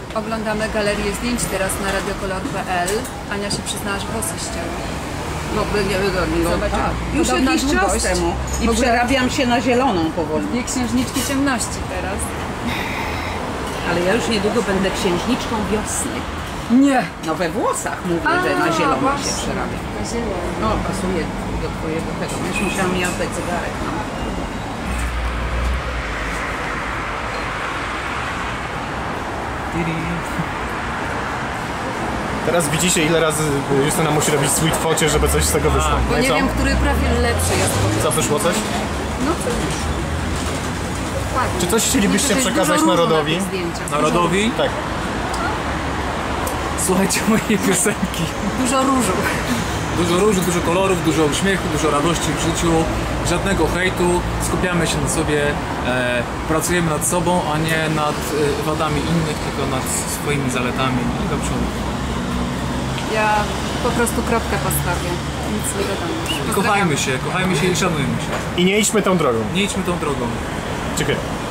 Oglądamy galerię zdjęć teraz na radiokolor.pl. Ania się przyznała, że włosy ścięła. No, Zobacz, tak. Już podobna jakiś czas długość. temu. I W ogóle- przerabiam się na zieloną powoli. Dwie księżniczki ciemności teraz. Ale ja już niedługo będę księżniczką wiosny. Nie! No we włosach mówię, że na zielono się przerabiam. Na zielono. No, pasuje do twojego tego. Już musiałam mi oddać zegarek. No. Teraz widzicie, ile razy Justyna musi robić sweet focie, żeby coś z tego wyszło. Bo No i nie co? wiem, który profil lepszy jest. Co, wyszło coś? No co już? Fajnie. Czy coś chcielibyście Myślę, że jest przekazać dużo różu narodowi? na tych zdjęciach. Narodowi? Tak. Słuchajcie mojej piosenki. Dużo różu. Dużo różu, dużo kolorów, dużo uśmiechu, dużo radości w życiu, żadnego hejtu, skupiamy się na sobie, pracujemy nad sobą, a nie nad wadami innych, tylko nad swoimi zaletami i do przodu. Ja po prostu kropkę postawię. Nic nie dodam już. Kochajmy się i szanujmy się. I nie idźmy tą drogą. Nie idźmy tą drogą. Dziękuję.